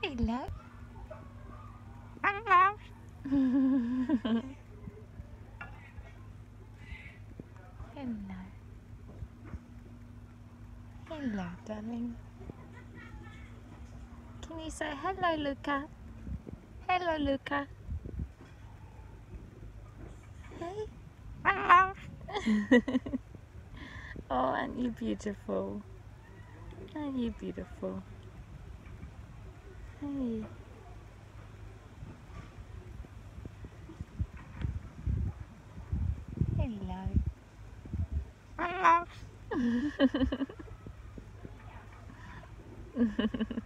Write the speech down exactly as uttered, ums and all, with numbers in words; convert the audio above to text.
Hello. Hello. Hello. Hello, darling. Can you say hello, Luca? Hello, Luca. Hey. Hello. Oh, aren't you beautiful? Aren't you beautiful? Hey. Hello. Hello.